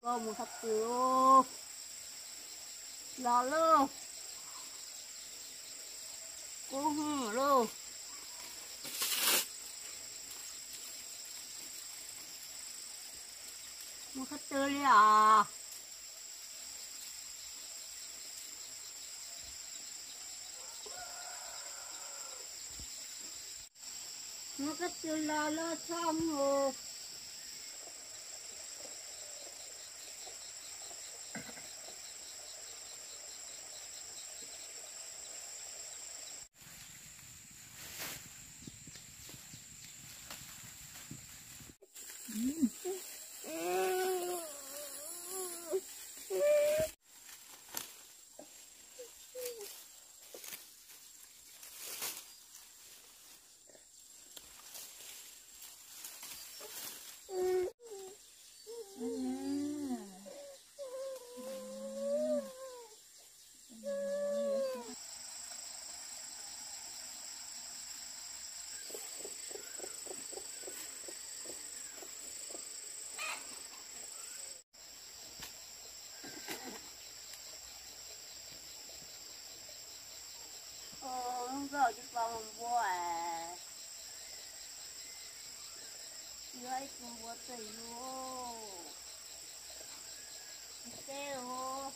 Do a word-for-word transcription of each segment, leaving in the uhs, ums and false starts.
Có một thật sự là luôn cô hư luôn một thật sự đi à một thật sự là lo xong rồi giờ đi vào một bữa dưới cùng bữa tây luôn kêu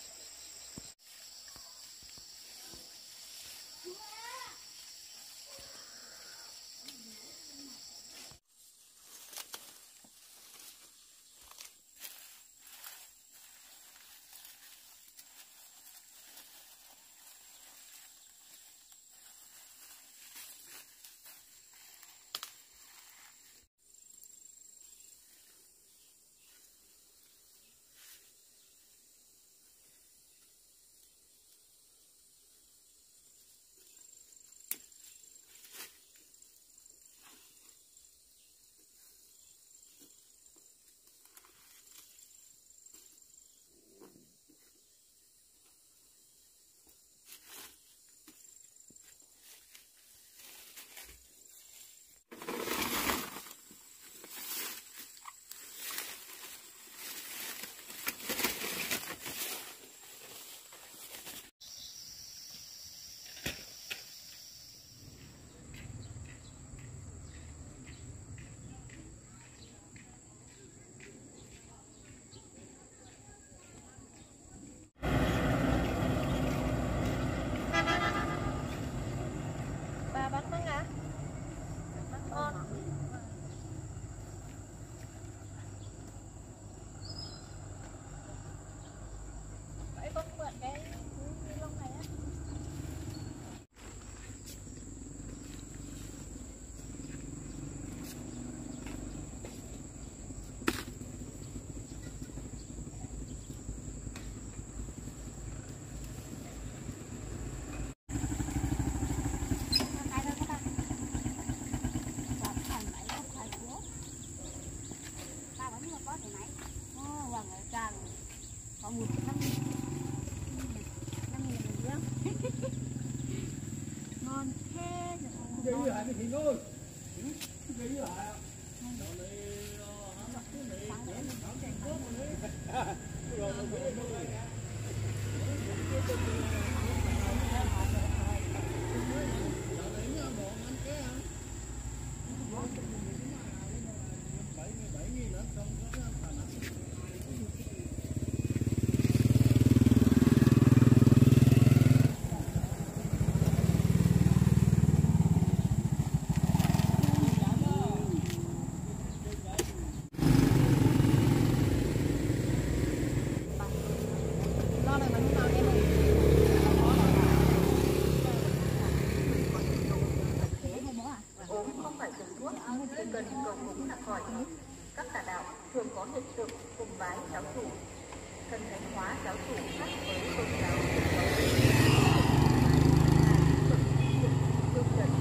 một năm năm nghìn một ngon thế rồi ngon cái gì ơi cái gì hả cần cầu cúng là khỏi. Các tà đạo thường có hiện tượng cùng bái giáo chủ, thần thánh hóa giáo chủ khác với tôn giáo truyền thống.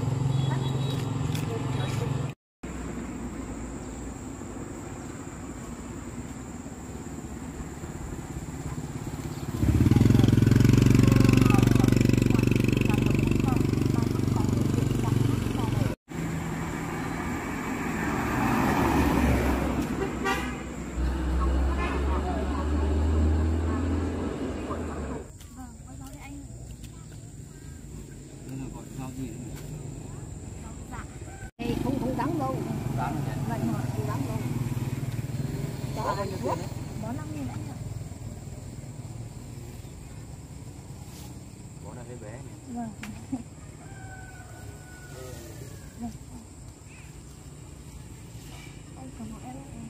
bé này. Vâng. Vâng. Anh có một em em.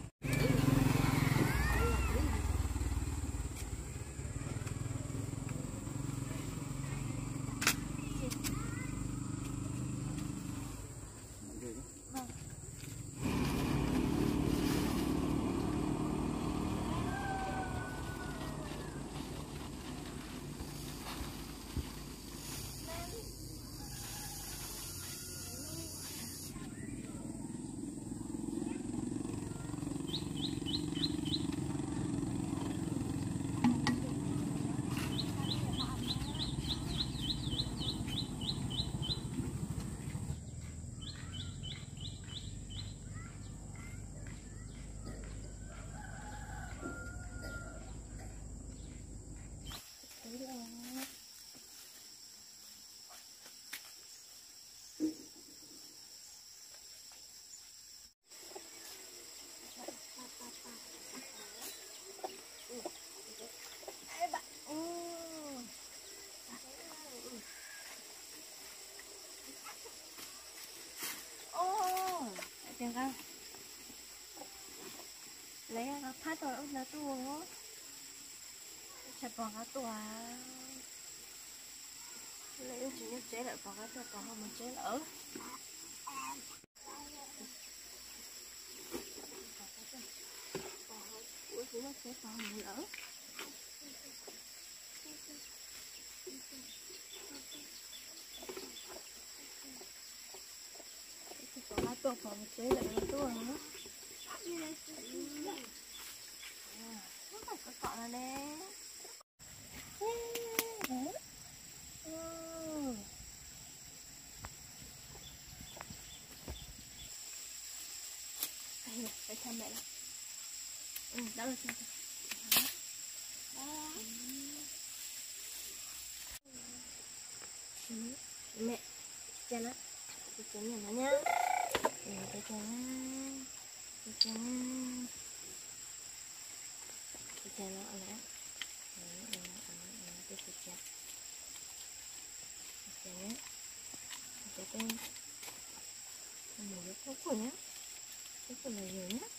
Tiếng không? Lấy nó phát rồi ông nó tuồng chặt bỏ cá tủa lấy chỉ nhất chế lại bỏ cá tủa còn không một chế lỡ ủa chỉ nhất chế còn một lỡ bỏ cá tủa còn một chế lại cá tủa nữa không phải có cọ này nè phải thăm mẹ lắm. Ừ, đó là sao? Đó. Ừ. Mẹ, chân á, cái chân này nó nhá. Ừ, cái chân á, cái chân á, cái chân nó nè. Ừ, ừ, ừ, ừ, cái chân, cái chân á, cái chân, mình nó không có nhá. Cái phần này nhiều nhé.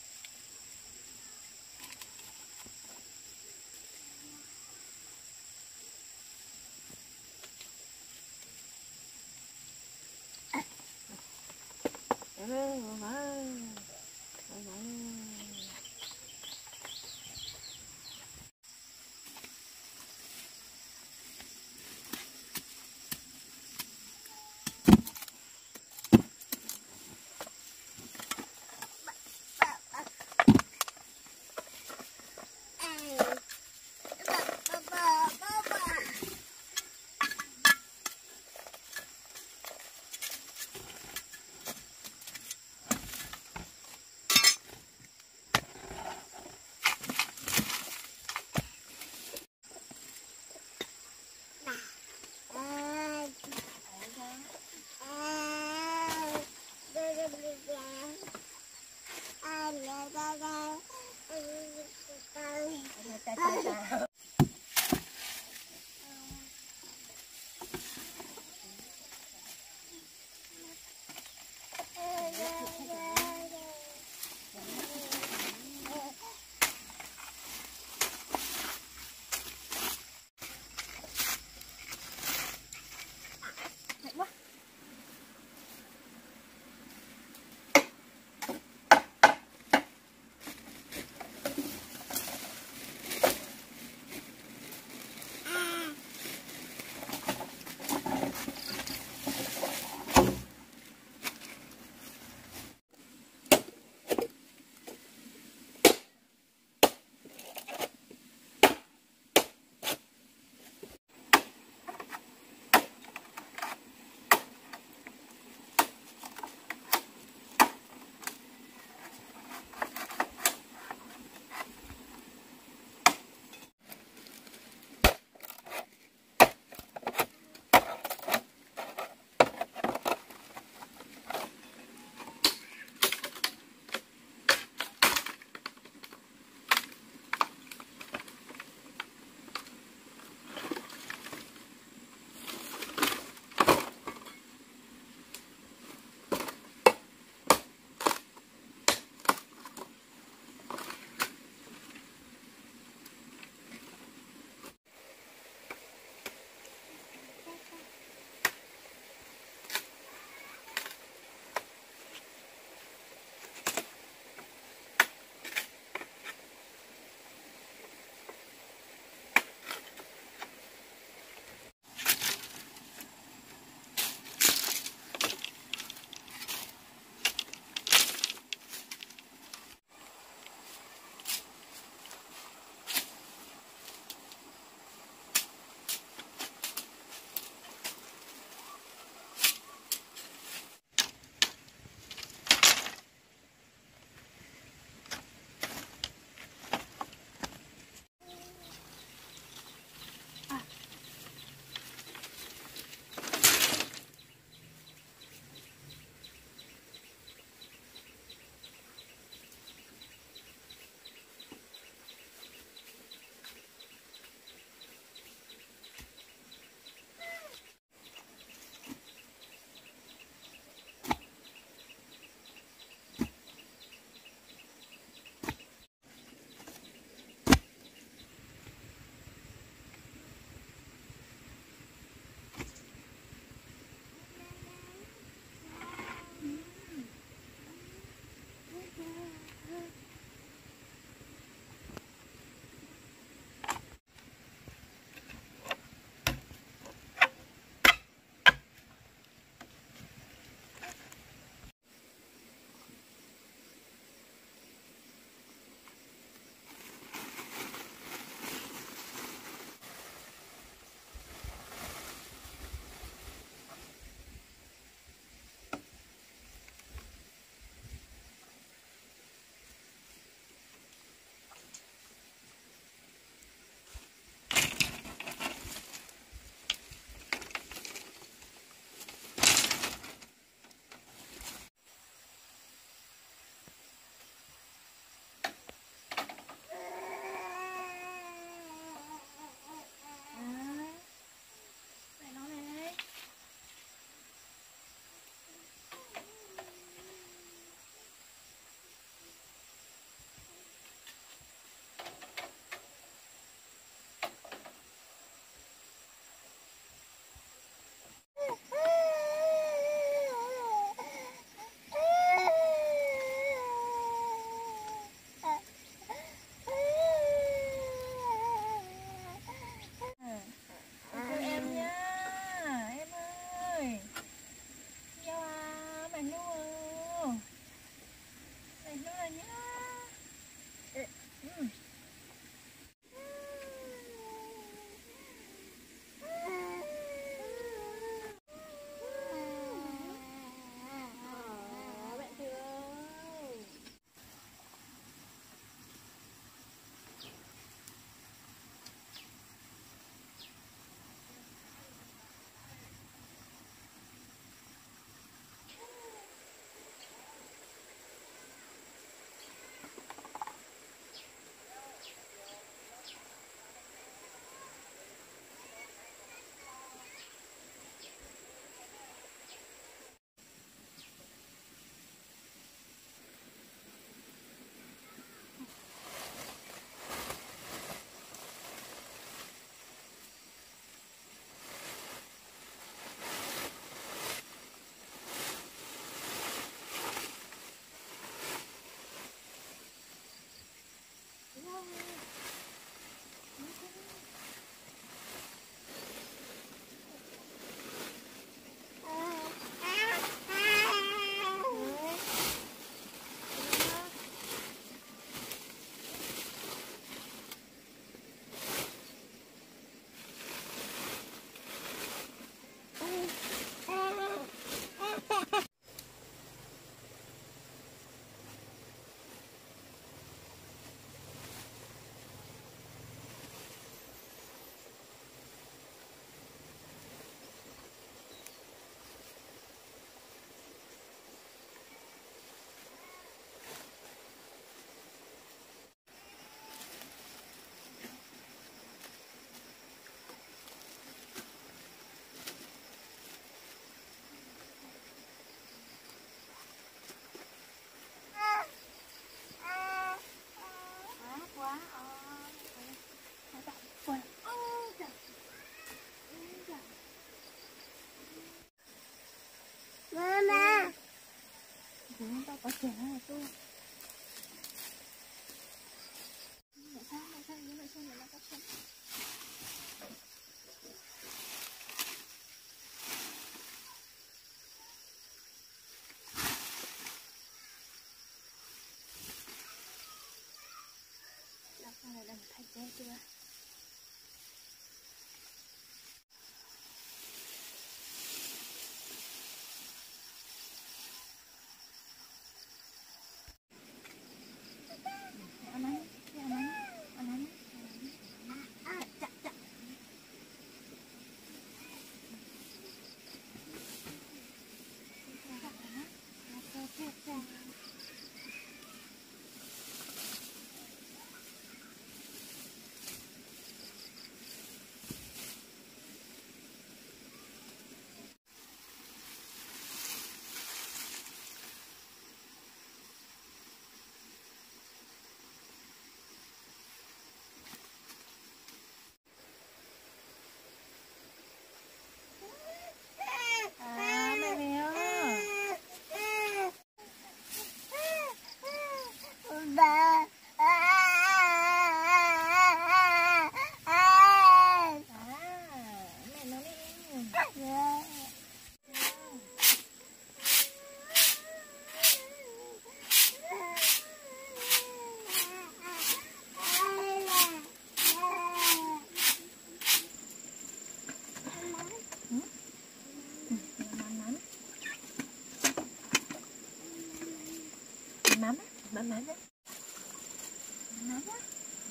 Bấm bấm đấy. Bấm á.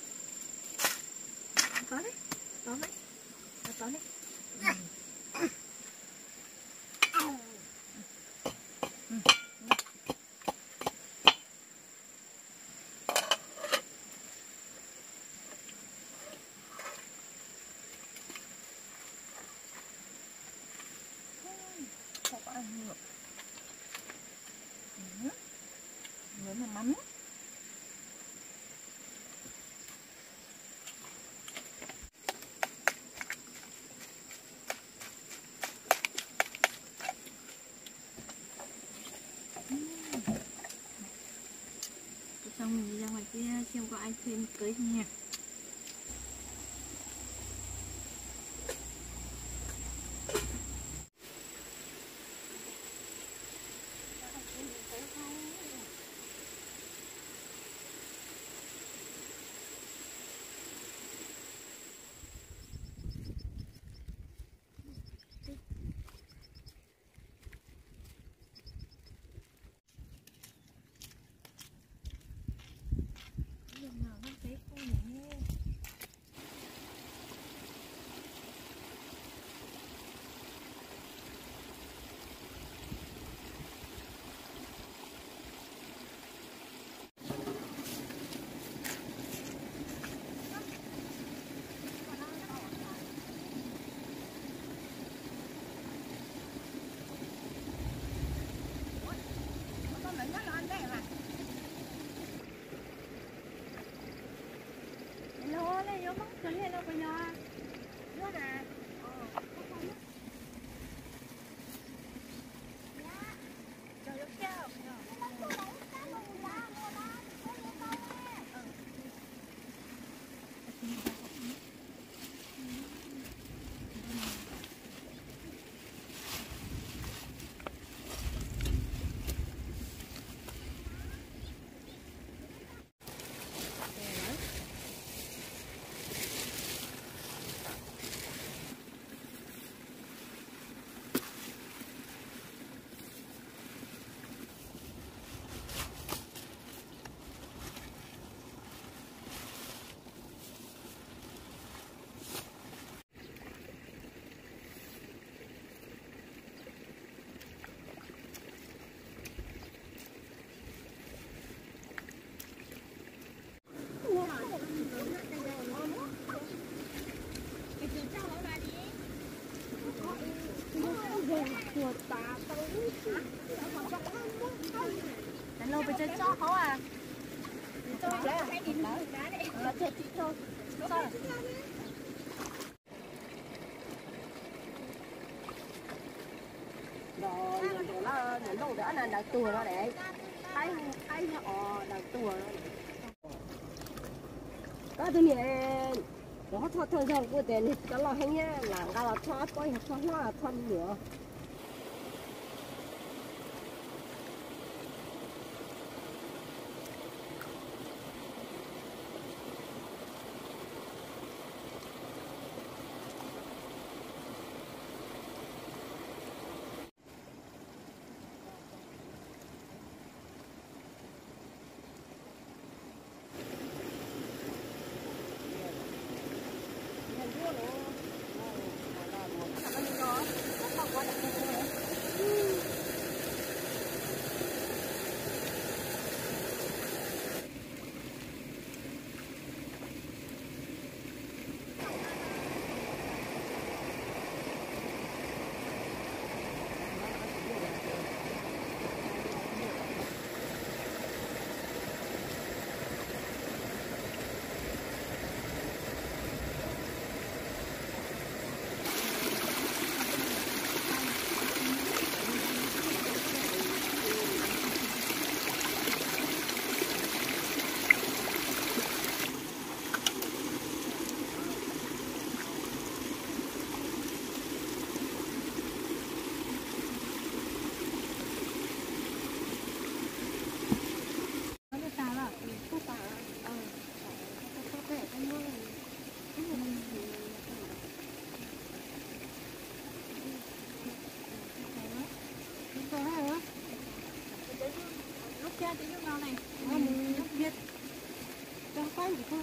Có đấy. Có đấy. Có đấy. Không có ăn được. Với mà mắm. Xong mình đi ra ngoài kia xem có ai thêm cưới không nha. Cái này đâu có nhỏ. Nước à. Ờ, có không á. Dạ. Trời đất kêu. Đánh lâu phải chơi chó khó à? Chơi đá hay đi đá đấy. Là chơi chị thôi. Sao rồi? Rồi, nó nó nó đỡ là đặt tùa nó để thấy thấy nó ờ đặt tùa nó. Có tôi nhìn nó thoát thoát ra của tiền cái lo hay nhá là cái là thoát coi thoát nó thoát nữa. Lúc cha tí nước ngon này. gì cũng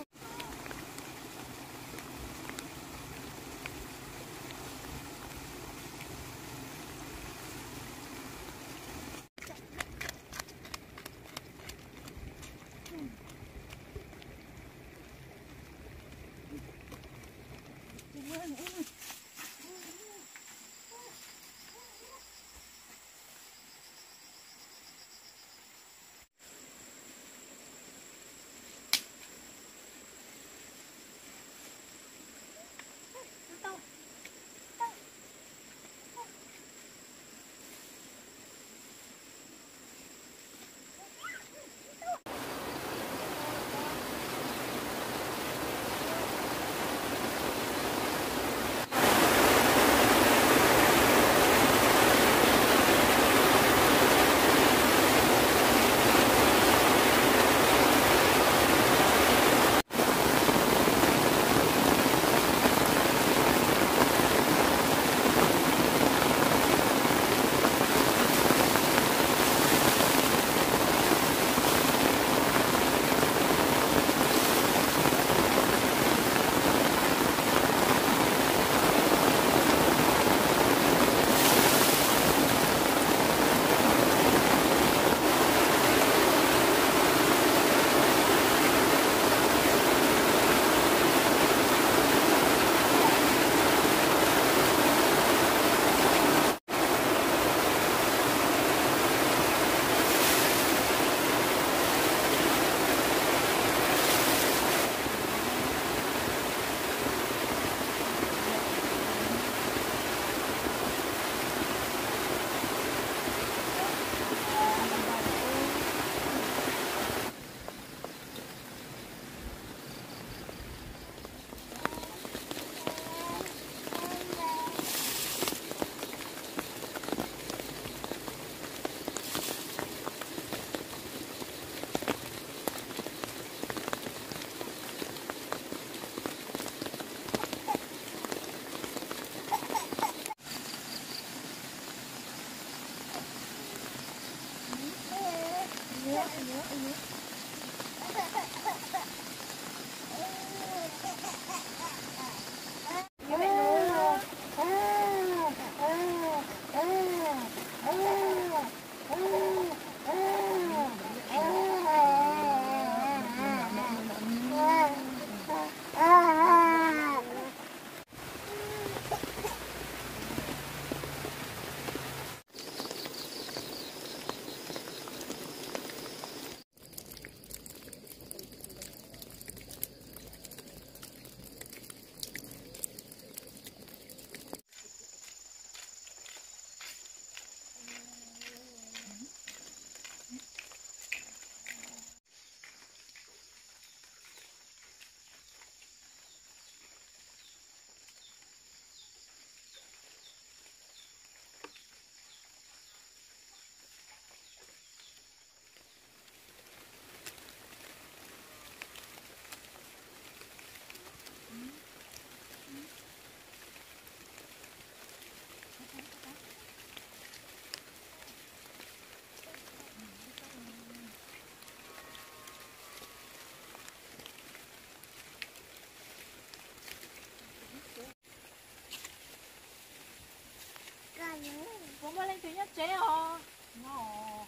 Có lên thứ nhất chế hả? Nó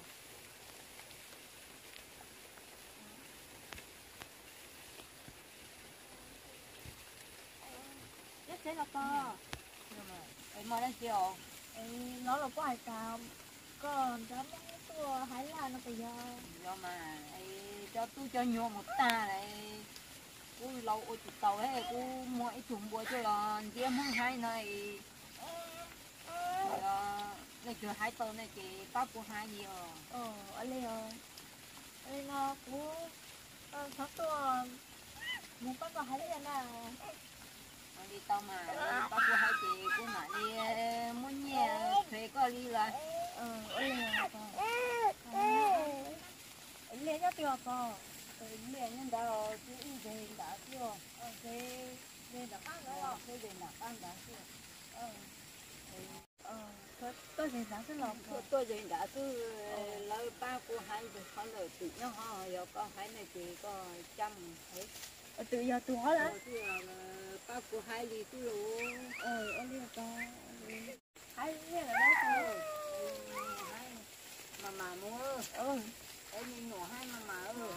nhất chế là to. Em mới lên chiều. Nó là có ai cao. Còn cho mấy tua Thái Lan nó phải do. Do mà cho tôi cho nhiều một ta này. Cô lâu ôi chụp tàu đấy, cô mua ít chủng bùa cho là diêm không hay này. Này chưa hai tàu này chị bác của hai gì ờ. Ờ, ở đây ờ. Ở đây nó cũng sắp tua một bác có Thái Lan nào. Đi tàu mà bác của hai chị cô nói đi muốn nhà thuê có đi là. Ờ, ở đây là ở đây nhất tiêu to. Mẹ nhân đạo cứ về đã tiêu. Về về đã ăn nữa. Về về đã ăn đã tiêu. Ờ. Ờ, thuê là tôi sẽ giá rất là tôi tôi rồi đã tôi lời ba cô hai được khó lời tự nhau họ giờ có hai này thì có trăm thấy ở tự giờ tôi hỏi là thì là ba cô hai đi tôi luôn ờ ở đây có hai nghe là đấy thôi hai mà mà mua ừ em nhìn nhỏ hai mà mà ừ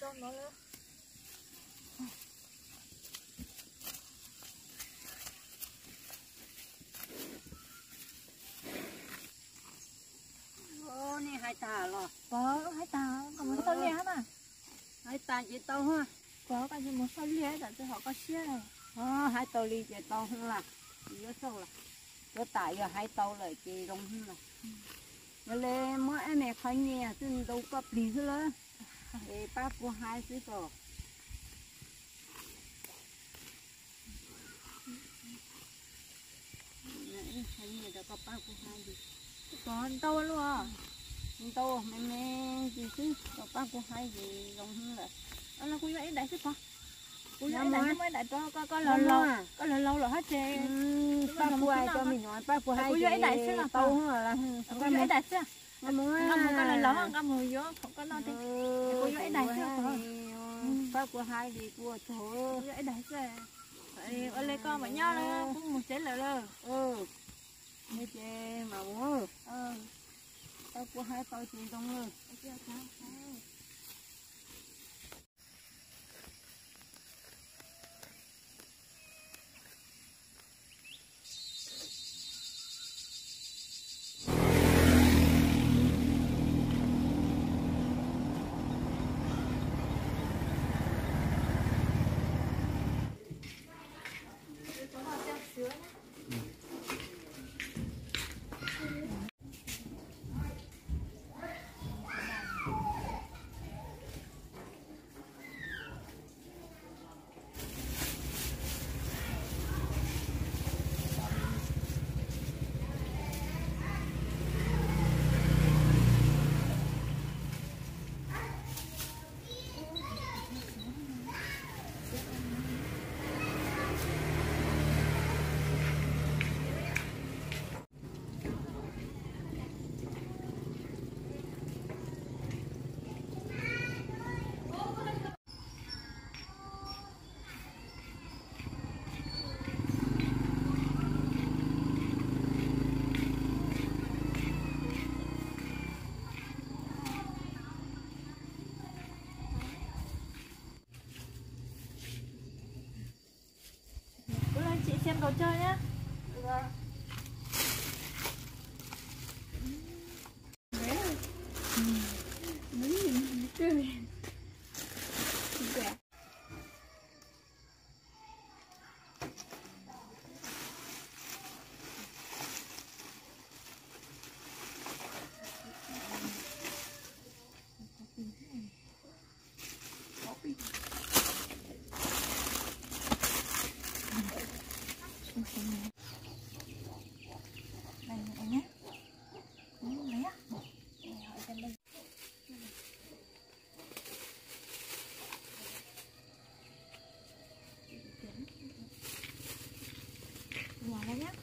cho nó nữa. Ô nè hai tà rồi. Có hai tà còn một sao lẻ mà. Hai tà chị tao ha. Có cái gì một sao lẻ để cho họ có xe này. Ờ hai tàu đi chị tao không là. Nhớ sâu là. Có tại giờ hai tàu lại chị rong không là. Vậy là mỗi em mẹ khai nghe xin đâu có lý nữa là. Để bác của hai xí rồi. Nãy khai nghe đã có bác của hai đi. Còn tao luôn à. Tao mẹ mẹ gì chứ có bác của hai gì rong không là. Anh là cô ấy đại sức không? Cô Dạ ấy đại mà. sức mới đại cho có có Dạ lâu lâu mà. có lâu lâu là hết trề. Bác của ai cho mình nói bác của hai cô gì ấy đại sức à? tao không là. Cô ấy đại sức à? Ngắm mua Ngắm một cái là lâu không ngắm mùi vô không có lo thì. Cô ấy đại sức à? Bác của hai gì của chỗ. Cô ấy đại sức à? Vậy ở đây con mà nhau là cũng một chế là lơ. Ừ. Như chê mà mua. Ờ. Bác của hai tao chị đông rồi. Cô lên chị xem đồ chơi nhá. Đây này nhé. Ừ, lấy á. Để hỏi xem đây. Nhỏ đây nhé.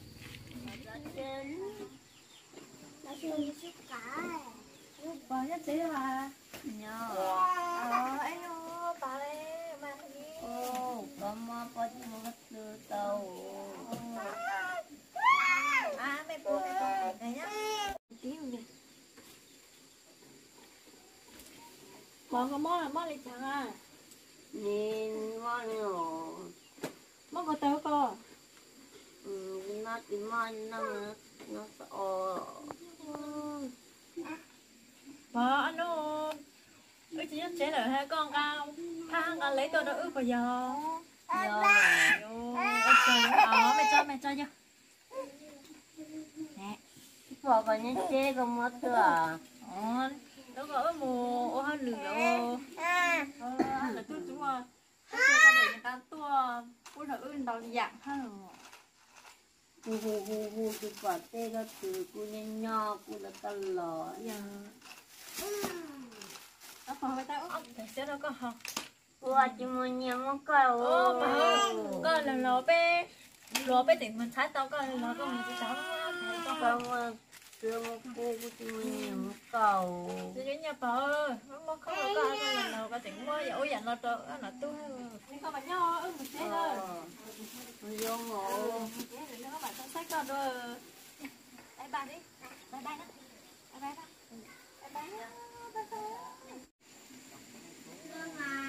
Có nhất thế mà. Nhớ. Ờ, anh ơi, bà đây, mà đi. Ô, có mà có chứ mà đưa tao. À, mẹ bố, mẹ bố, đây nhá. Tí rồi này. Có có món là món này chẳng à. Nhìn món nhỏ. Món có tớ cơ. Ừ, nó thì món nó nó sợ. Bà anh ơi. Ơi chị nhắc chế lại hai con cao. Thang con lấy tôi đã ướp vào giờ. Nhớ. Ồ, ok. Ờ, mẹ cho, mẹ cho cho. Nè. Bỏ vào những chê có mất chưa à? Ờ, nó có mùa ô hơn lửa ô. Ờ, là tôi chúng mà. Tôi ta để người ta tua. Cô thở ươn tao dạng ha rồi. Hù hù hù hù thì quả tê ra từ cô nhanh nho cô là ta lò. Giờ. Nó phở với tao ốc. Để xếp nó có học. Ủa chị muốn nhiều một cầu. Ô mà con là lò bê. Lò bê tỉnh mình thái tao con là lò con mình sẽ cháu nó. Không mà chưa một cô của chị muốn nhiều một cầu. Chị đến nhà phở. Nó không có con là lò con tỉnh mua. Ôi dặn nó trộn. Nó tu hay rồi. Không có bà nho. Ừ một chế thôi. Vô ngộ. Để nó bạn trong sách con rồi. Bye bye đi. Bye bye đó. Bye bye đó. Bye bye. Bye bye.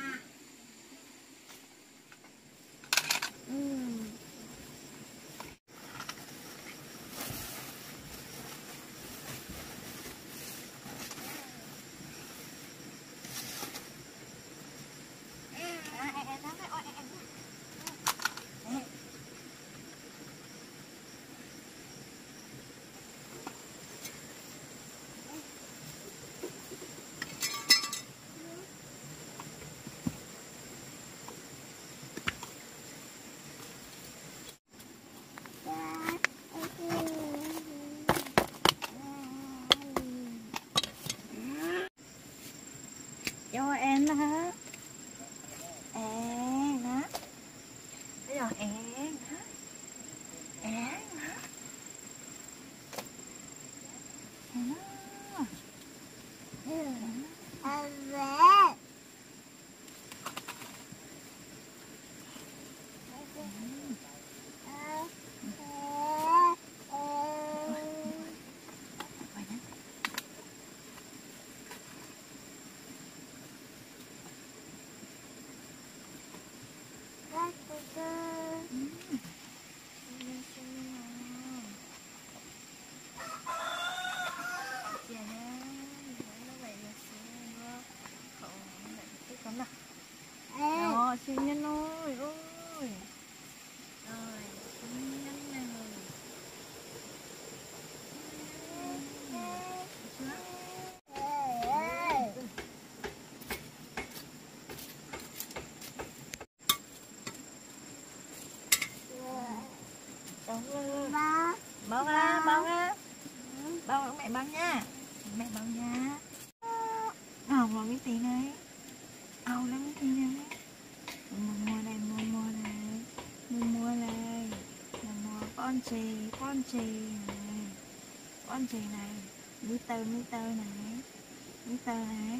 én hả? Én hả? Rồi, siêu nhanh ơi, ôi. Rồi, siêu nhanh nè. Bông ra, bông ra. Bông, mẹ bông nha. Mẹ bông nha. Hồng rồi Pigsty này. Âu lắm Pigsty này. Mua mua đây, mua mua đây. Mua mua đây. Mua mua con chì, con chì này. Con chì này. Mít tơ, mít tơ này. Mít tơ này.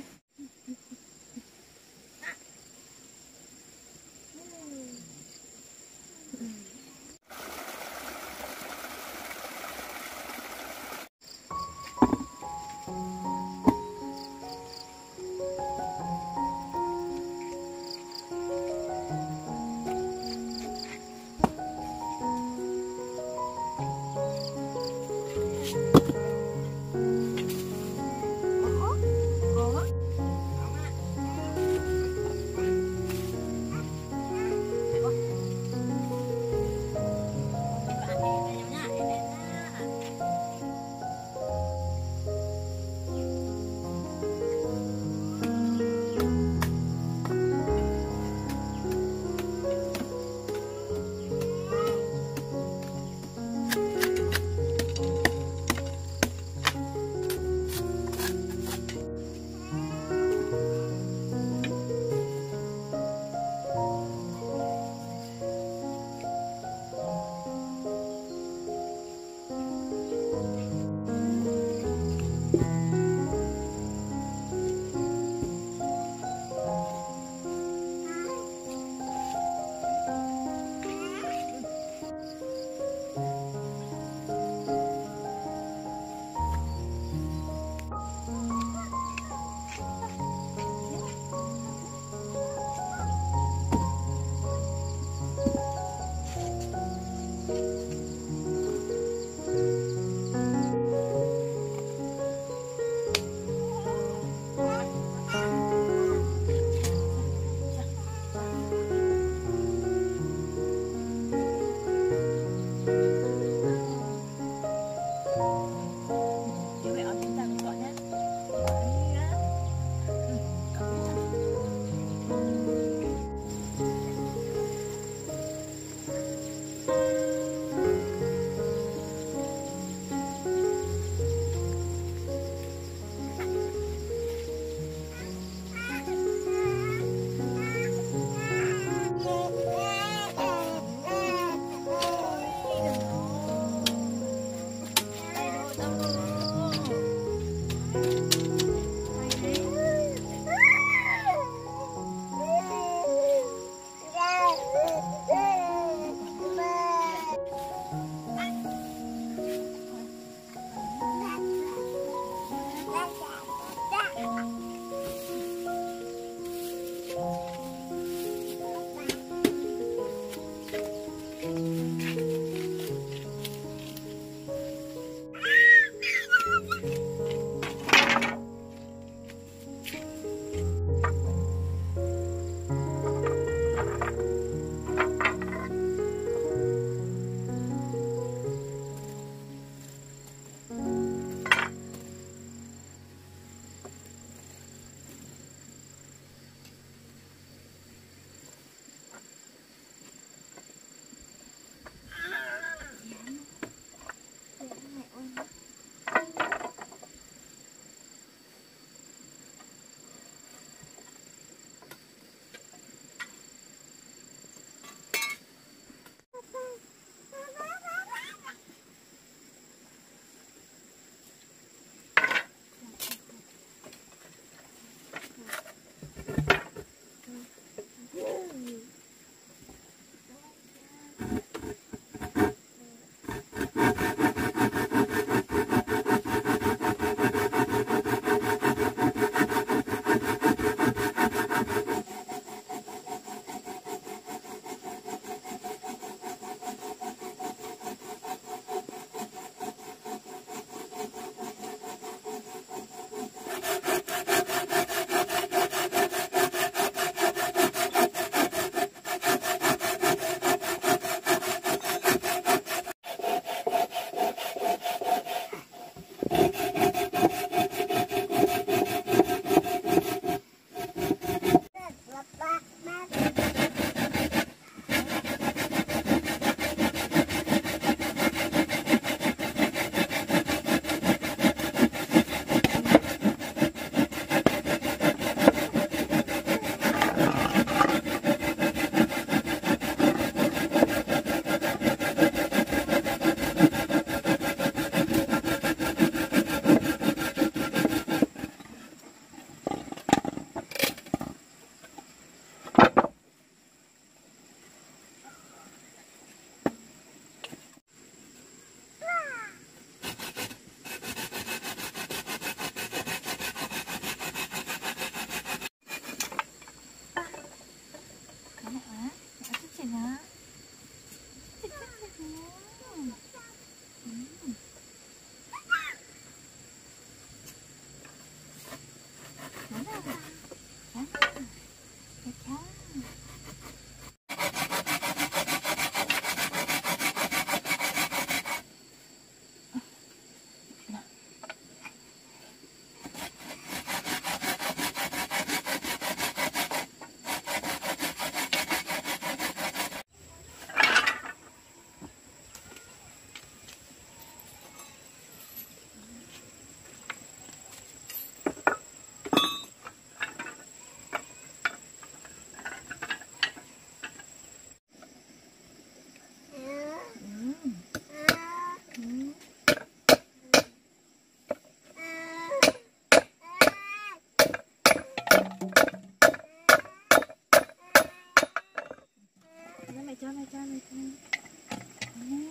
mẹ cho mẹ cho mẹ cho nè.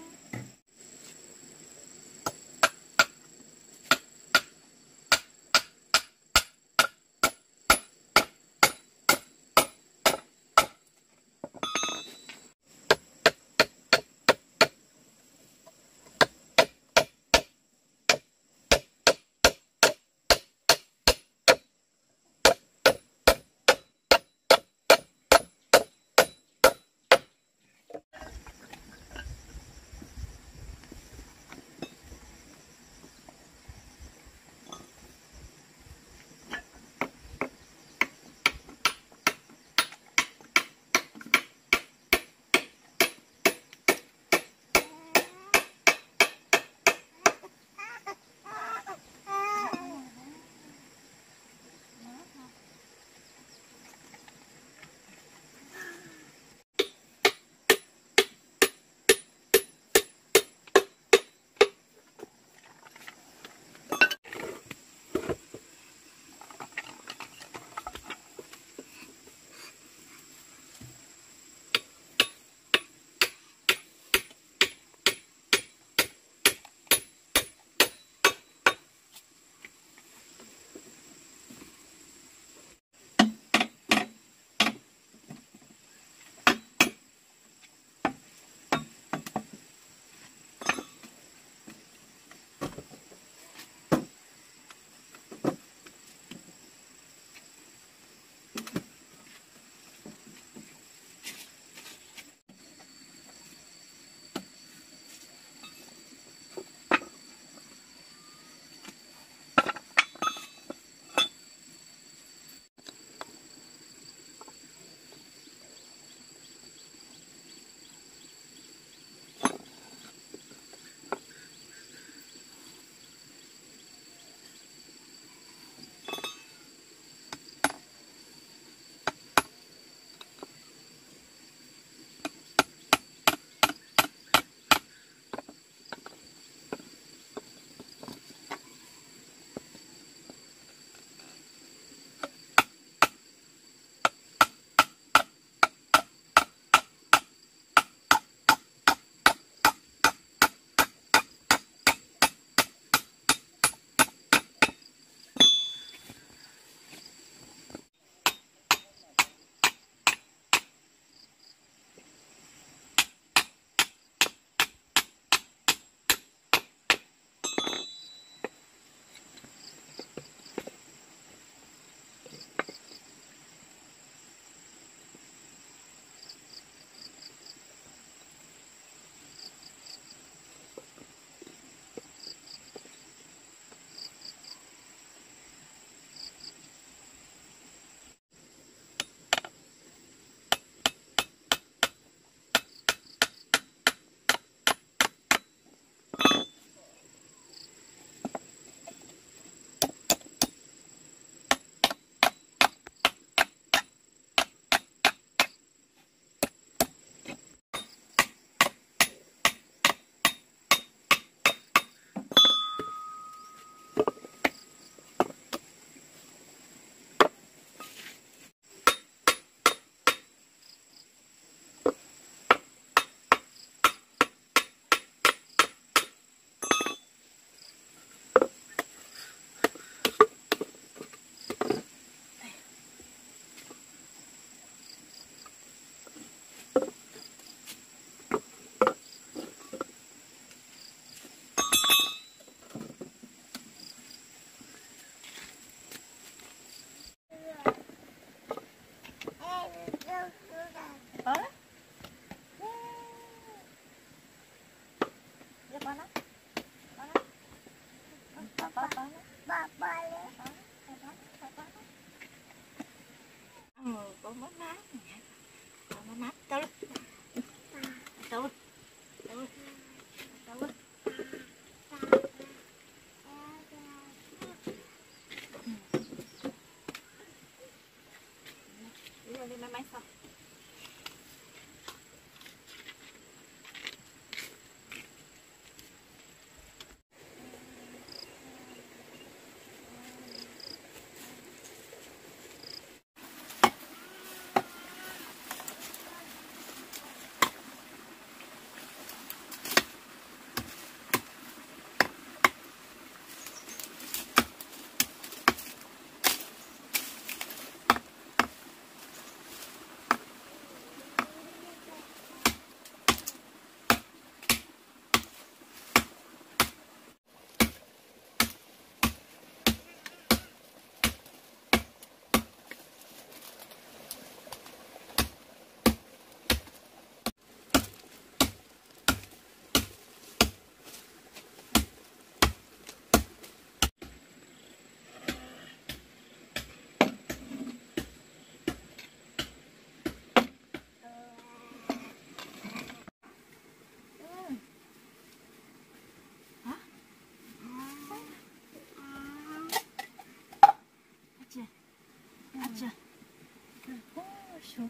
xuống.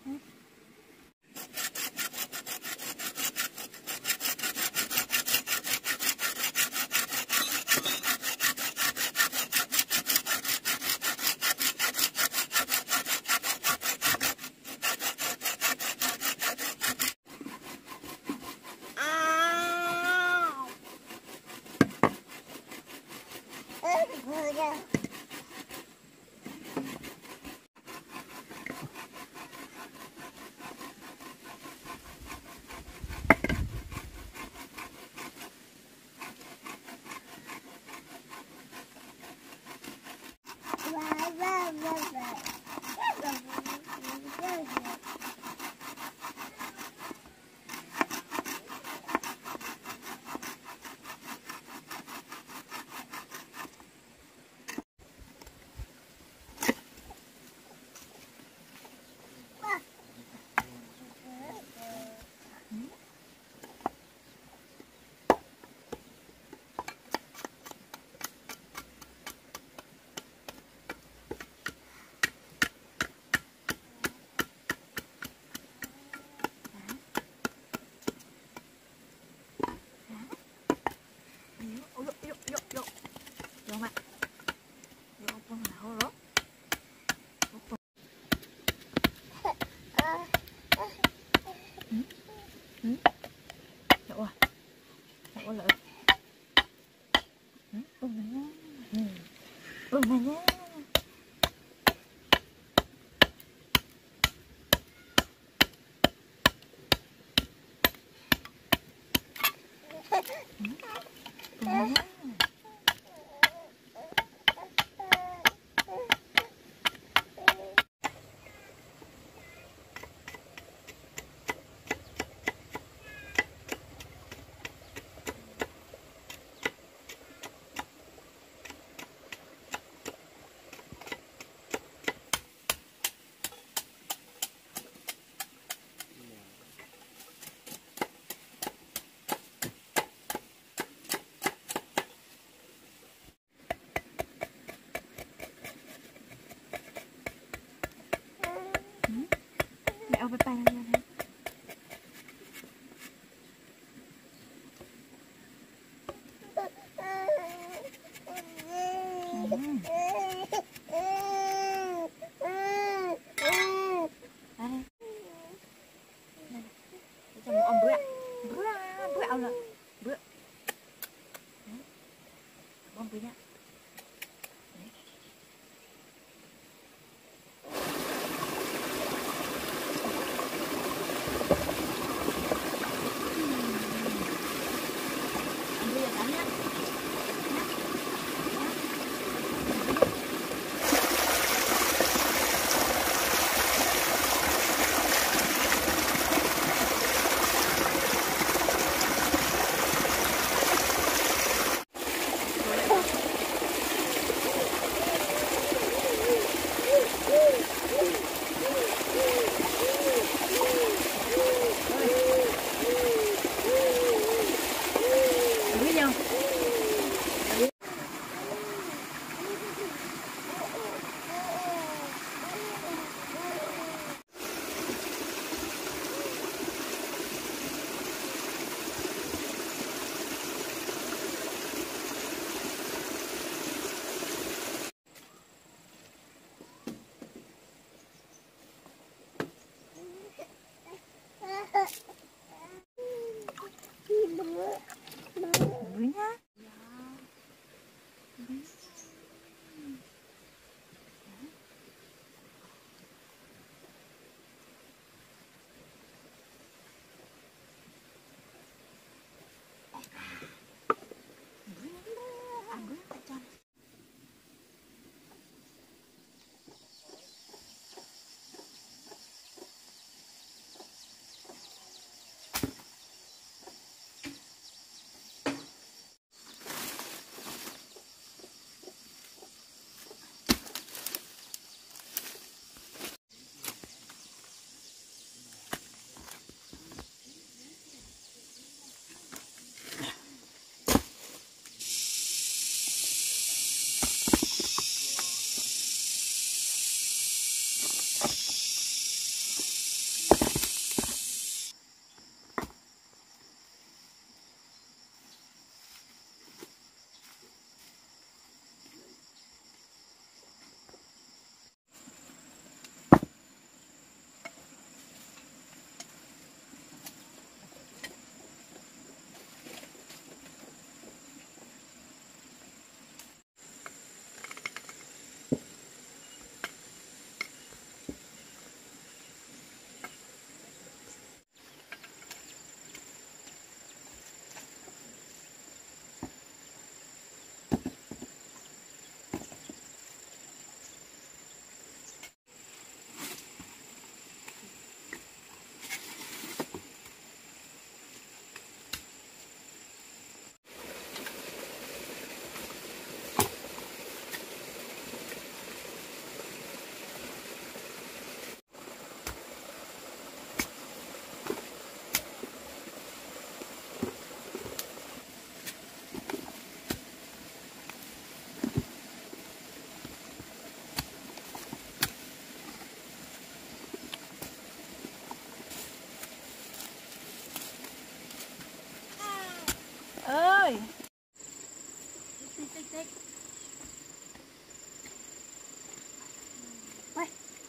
Bừng này nhá. Bừng này nhá. Mẹ ôm tay lên đây. Cho một ông bữa bữa bữa ông là bữa ông bữa nhá. ơi. Tích tích tích. Quay.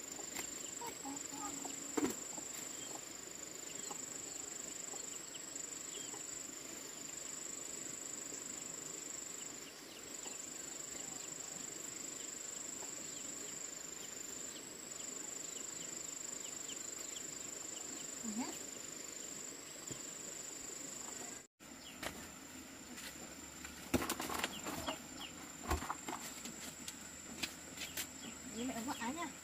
Mẹ vợ á nha.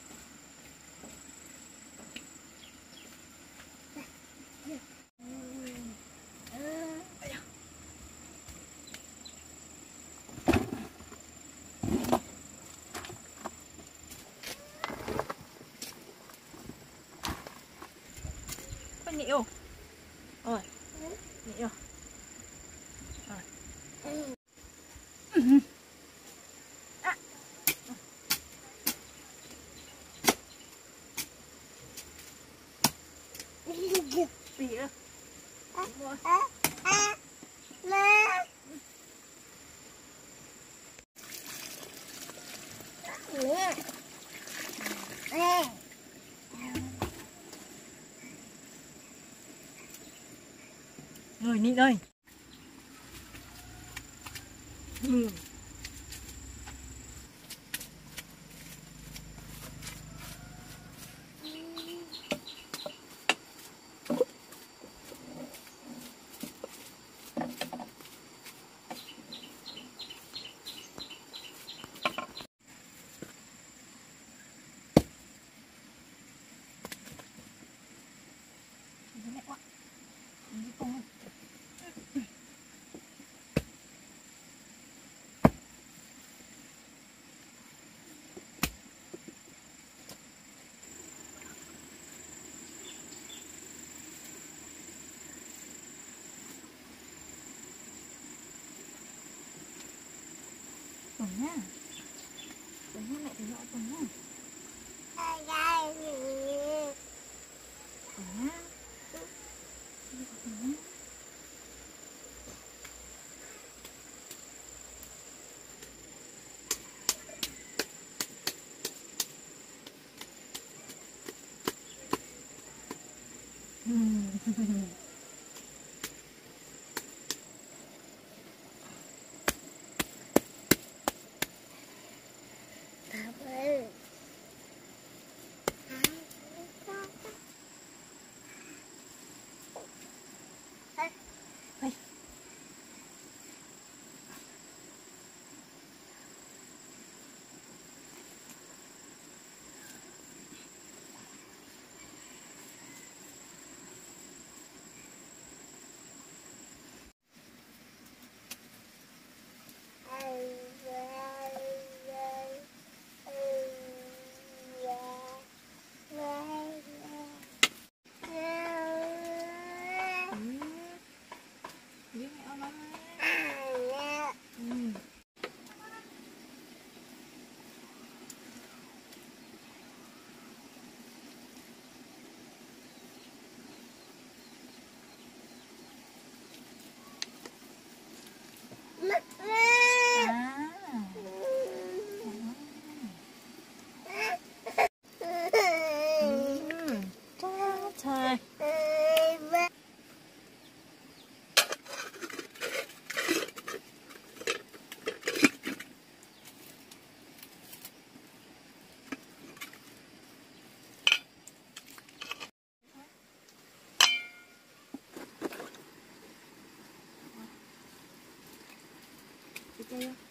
Con nhịu. Rồi. Nhịu. Rồi. Tỉ ơi. Rồi nị ơi. Ừ. Tuần nha. Tuần nha mẹ thấy rõ tuần nha. Tuần nha. Tuần nha. Hmm. Chơi không?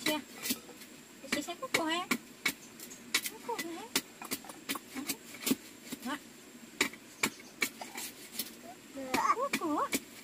Chia. Chia sẽ cút cô ha. Cút cô ha. Đó. Cút cô.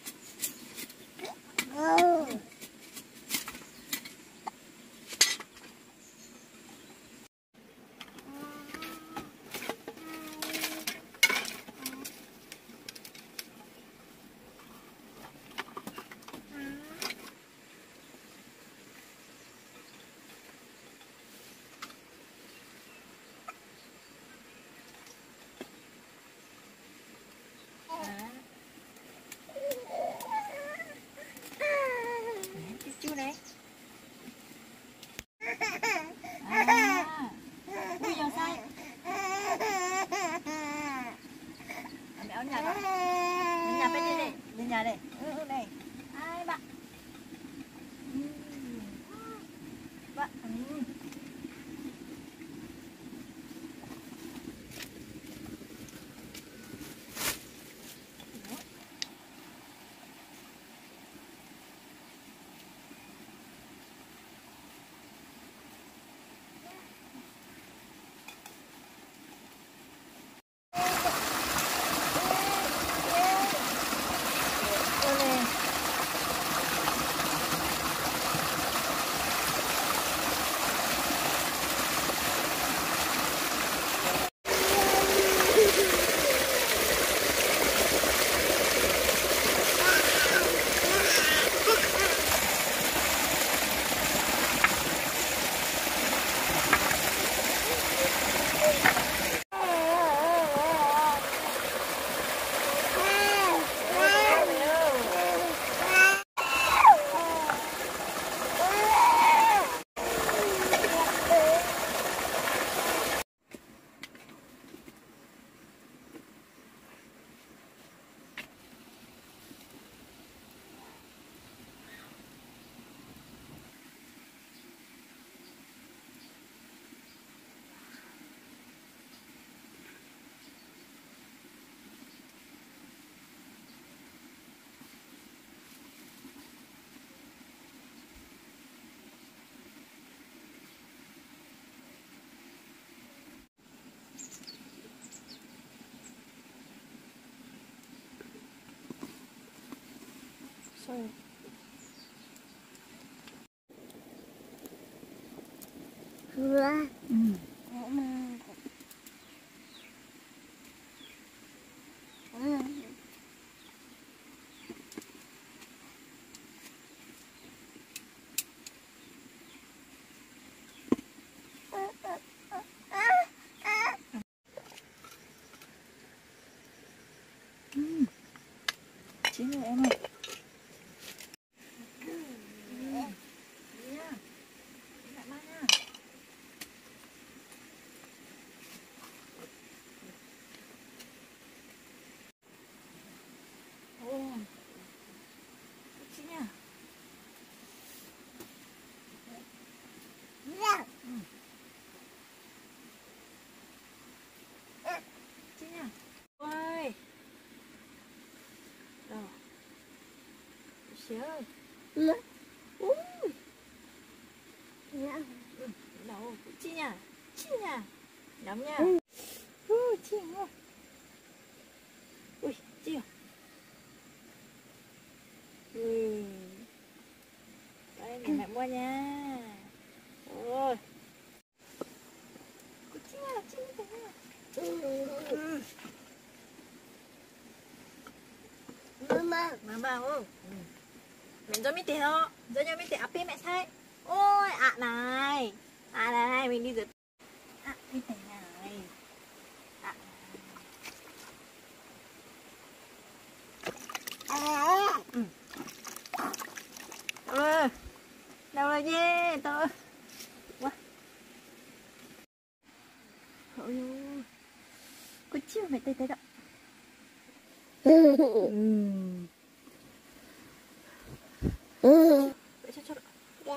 Chú này. À. Ui giờ sai. À, mẹ ở nhà rồi. Đến nhà bên đây đây. Đến nhà đây. Ừ, ừ đây. Ai bạn? Ừ. Bạn. Ừ. Sorry. Ừ. Ừ. Chín rồi em ơi. Ôi. Đâu. Xíu. Ui. Đâu, chi nha. Chi nha. Nắm nha. Ui, chi nha. Ui, chi à. Ui. Đây, để mẹ mua nha. Ôi. Chi nha, chi nha. Ừ. Mama. Mama, ô. Mình cho 밑에 요. cho cho 밑에 앞에 mẹ sai. Ôi, ạ này. À này, mình đi rửa. À, 밑에 này. À. Ừ. Đâu rồi? Đâu rồi dê? Tao. Quá. Ôi ơi. Cô chiêu mẹ tay tay đó. Ừ. Ừ. Vậy cho cho. Dạ.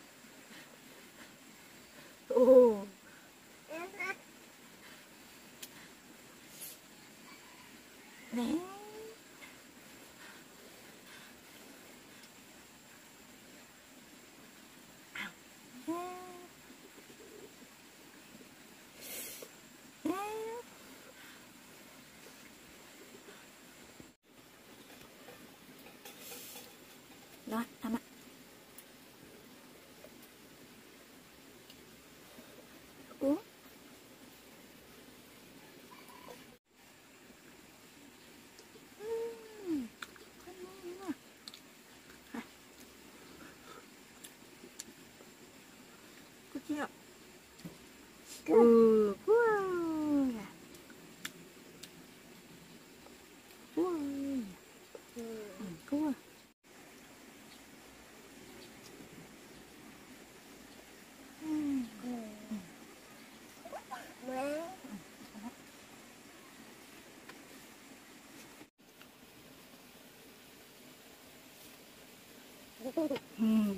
Ồ. Nè. Ừ, cua. Cua. Cua. Ừ.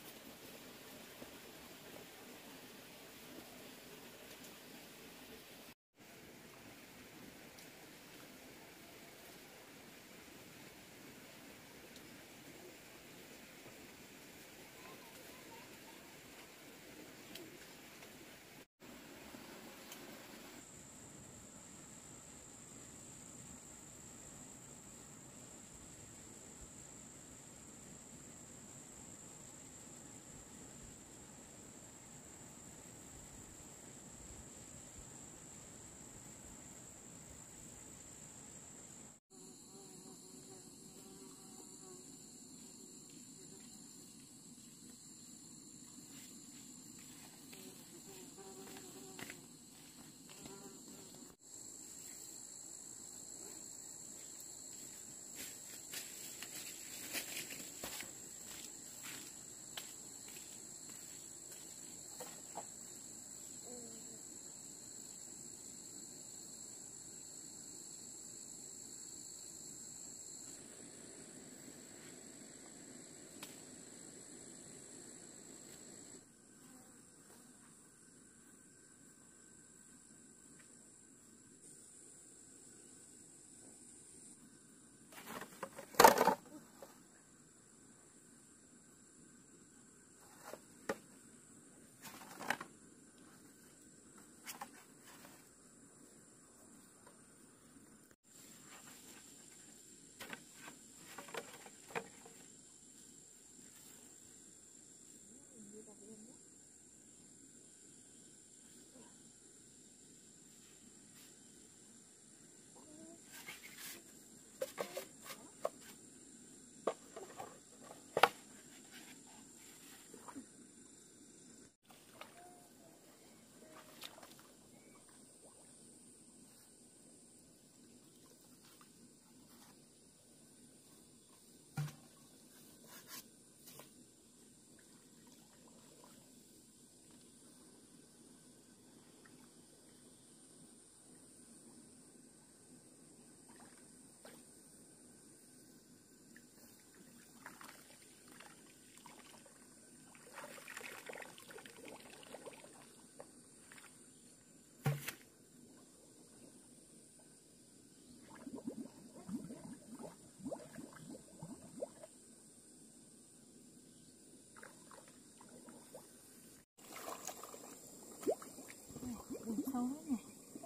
Sâu hết nè.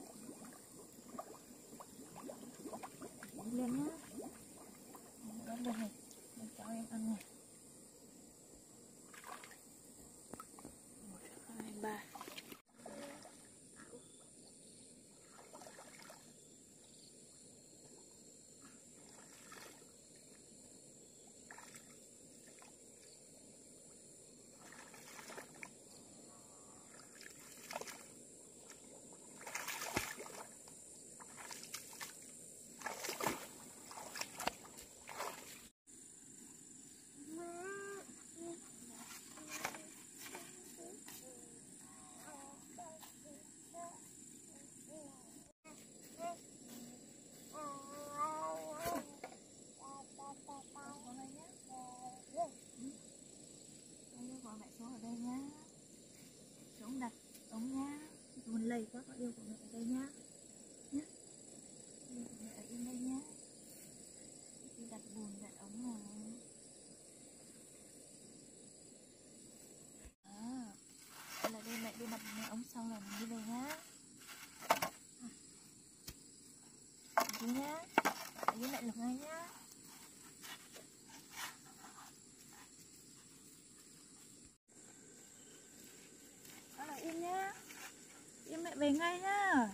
Lên nhá. Lên đây này. Để cho em ăn nè. Một, hai, ba. Lầy quá, gọi yêu của mẹ ở đây nhá. Nhá. Yêu của mẹ ở yên đây nhá. Đi đặt bùn, đặt ống rồi. À, đây là đây mẹ đi đặt ống xong rồi mình đi về nhá. Đi nhá. Với mẹ lục ngay nhá. Đó là yên nhá. Yên mẹ về ngay nhá.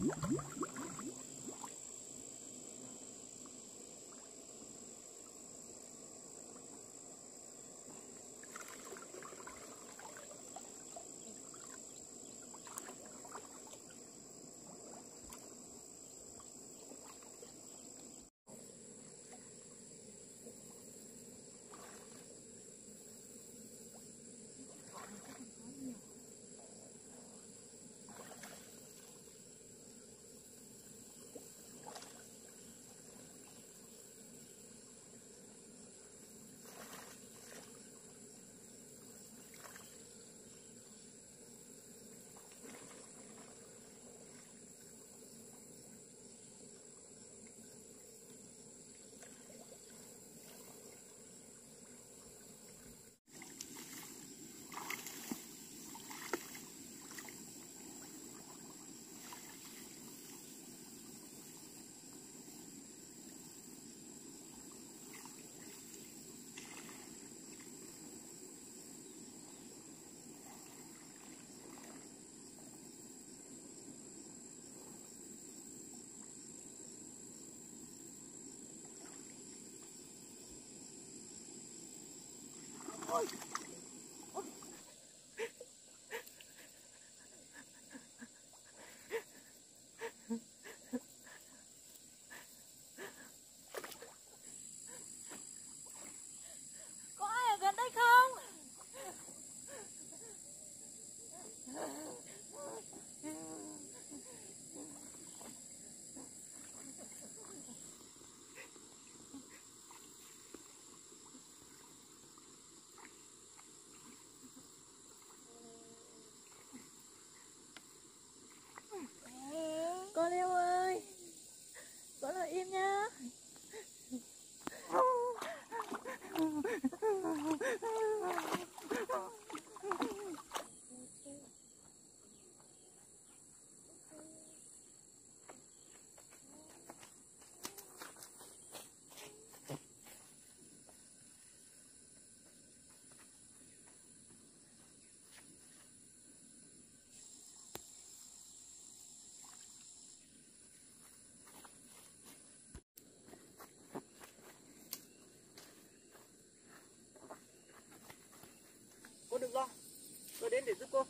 Có ai ở gần đây không? Con yêu ơi, con ở im nhá. Cô đừng lo, tôi đến để giúp cô.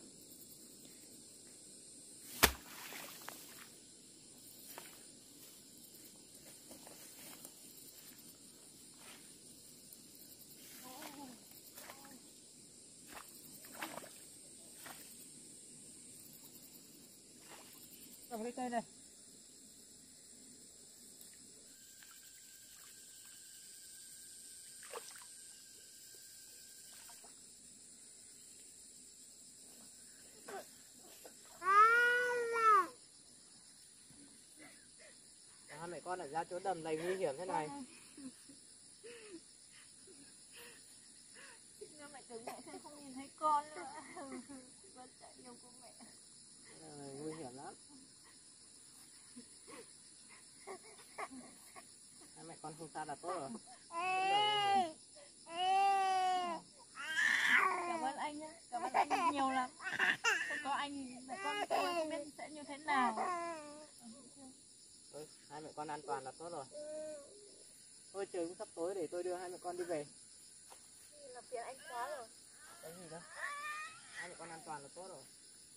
Cầm cái cây này. Hai mẹ con ở ra chỗ đầm này nguy hiểm thế này. Nhưng mẹ tưởng mẹ sẽ không nhìn thấy con nữa. Vẫn chạy nhiều của mẹ. À, nguy hiểm lắm. Hai mẹ con không sao là tốt rồi. Cảm ơn anh nhé, cảm ơn anh nhiều lắm. Không có anh thì mẹ con tôi không biết sẽ như thế nào. Thôi, hai mẹ con an toàn là tốt rồi. Thôi trời cũng sắp tối để tôi đưa hai mẹ con đi về. Là phiền anh quá rồi. Cái gì đâu. Hai mẹ con an toàn là tốt rồi.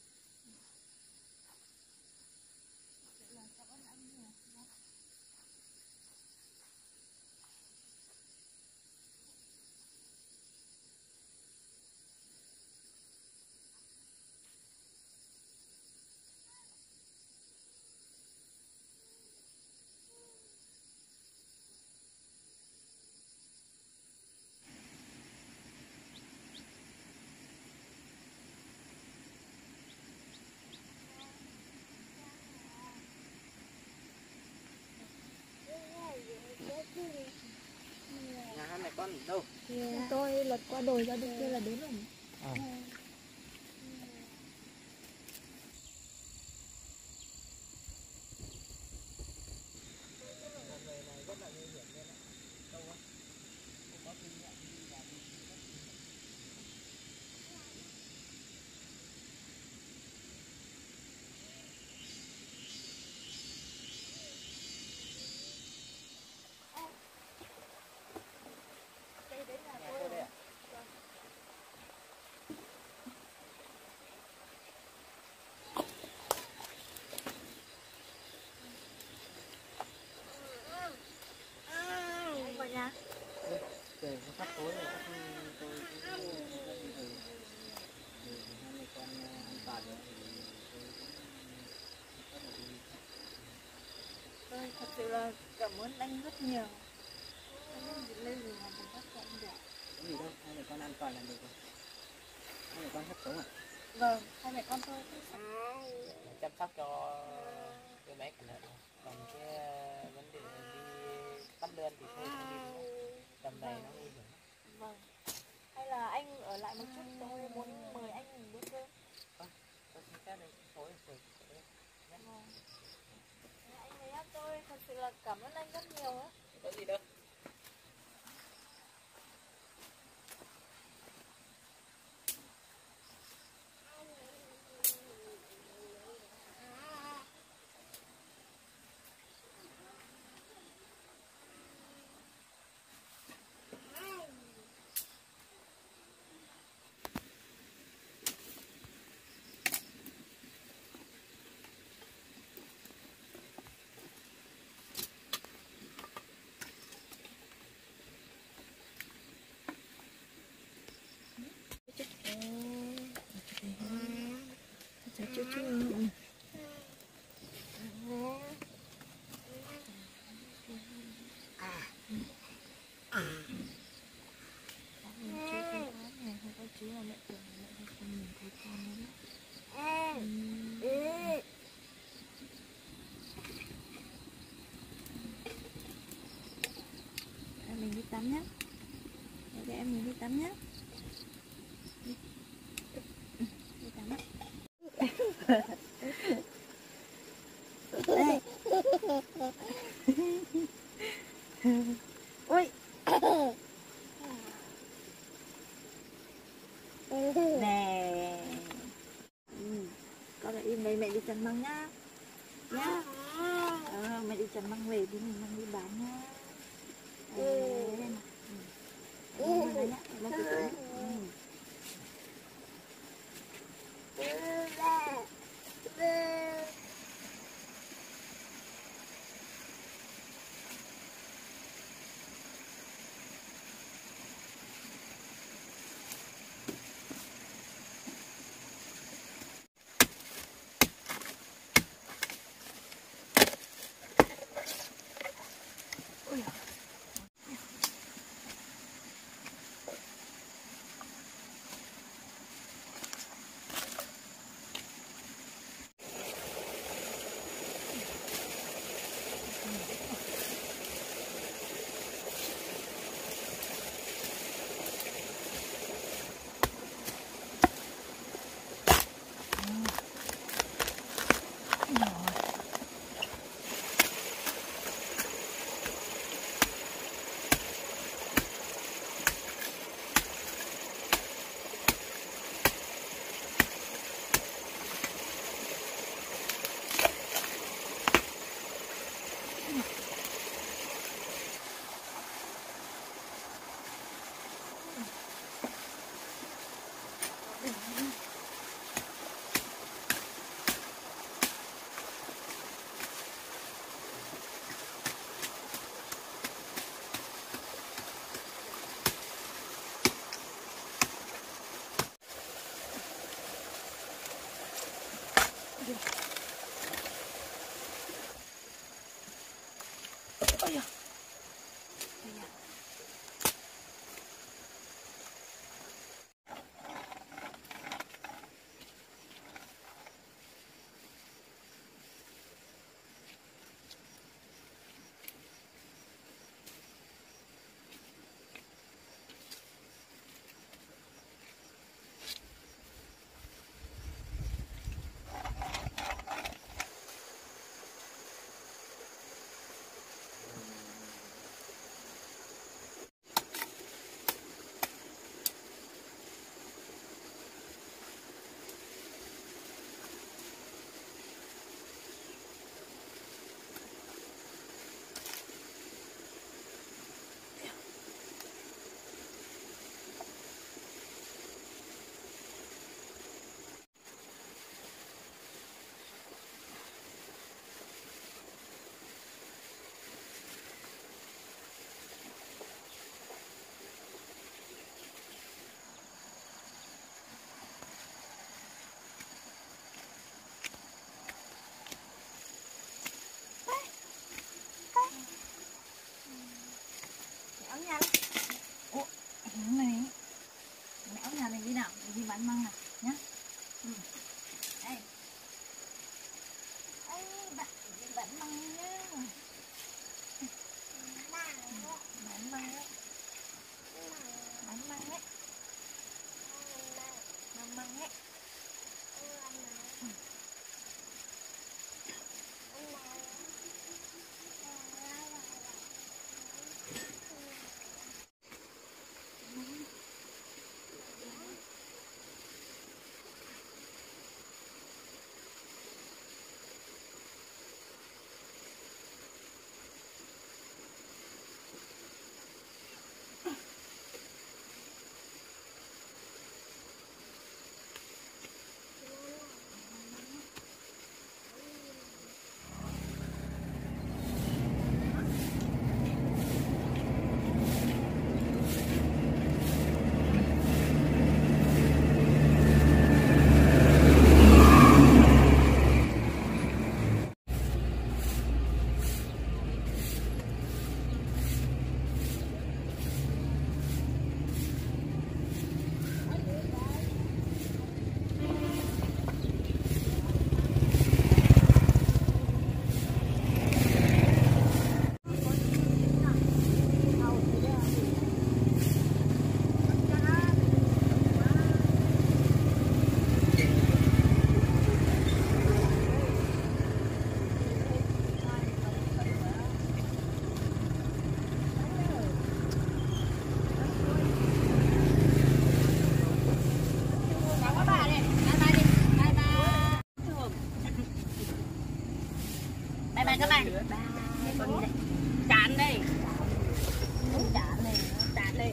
Nhà hai mẹ con ở đâu? Yeah. Tôi lật qua đồi ra bên kia là đến rồi. À. thật sự là cảm ơn anh rất nhiều. Anh đi lên rồi mà mình bắt chọn được. Có gì đâu, hai mẹ con ăn toàn là được rồi. Hai mẹ con hết sống à? Vâng, hai mẹ con tôi cũng sẽ Chăm sóc cho đứa bé cả lợn. Còn cái vấn đề đi bắt lươn thì thôi không đi nữa. Tầm này nó nguy hiểm. vâng. Hay là anh ở lại một chút, tôi muốn mời anh một bữa cơm. Vâng, tôi xin phép đây, tối rồi. Vâng. Anh ấy á, tôi thật sự là cảm ơn anh rất nhiều á. Có gì đâu. Chú chú. Chú là mẹ tưởng mẹ không nhìn thấy con nữa. Em mình đi tắm nhé. Để em mình đi tắm nhé. Đi, đi tắm á. Đây. Ui. Nè. Ừ. Con lại im đây, mẹ đi chăn măng nhá. Nhá. Ờ, mẹ đi chăn măng về thì mình mang đi bán nhá. Đây này. Ừ. Đây này nhá. Đây này. Ừ. Bye bye các bạn. Con đi đây. Chán đây. Chán đây, chán đây.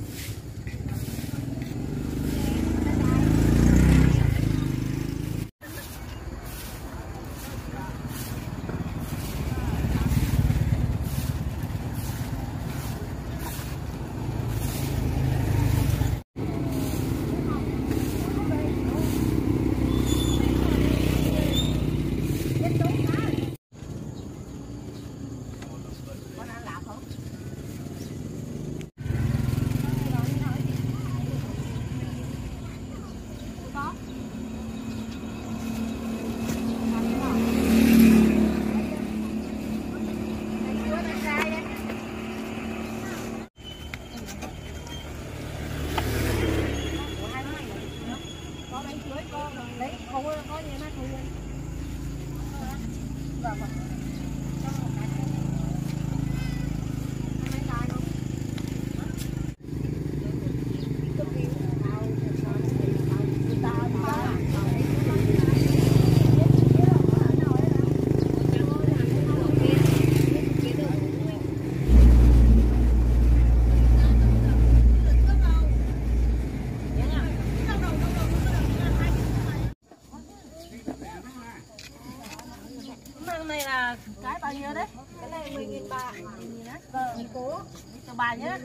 Này là cái bao nhiêu đấy? Cái này mười nghìn bà. Vâng, cố. Cho bà nhé.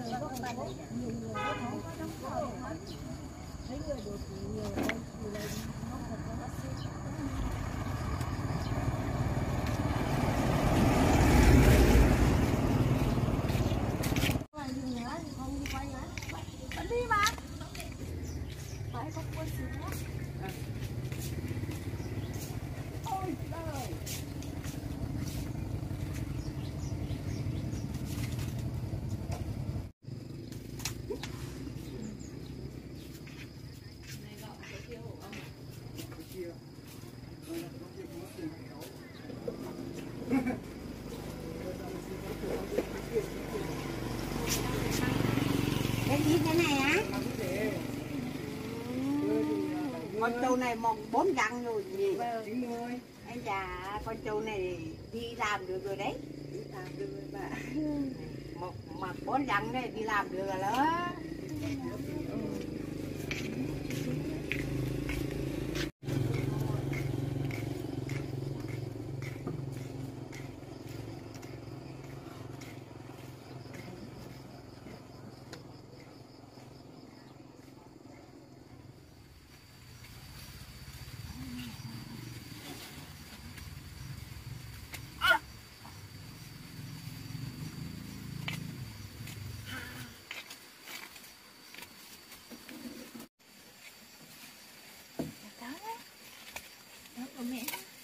Vẫn đi mà. Phải có quân xíu nhé. Ôi trời. Cái gì thế này á? Con trâu này mọc bốn răng rồi gì? Anh chà, con trâu này đi làm được rồi đấy. Đi làm được rồi bà. Mọc mọc bốn răng này đi làm được rồi đó. Mẹ.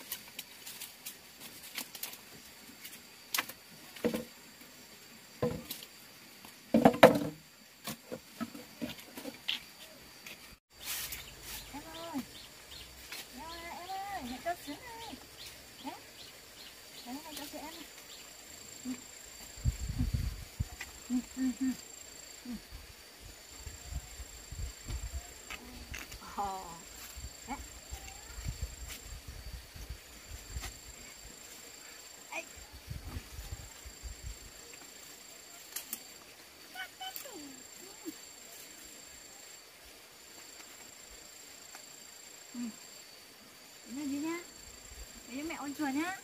Em ơi. Em ơi, em ơi, mẹ cho sữa này. Đấy. Đấy, mẹ cho sữa em. Ừ. Ừ, ừ, ừ. Ừ. Ồ. Đấy. Ừ. Đây đi nhá. Để cho mẹ ôn chuột nhá.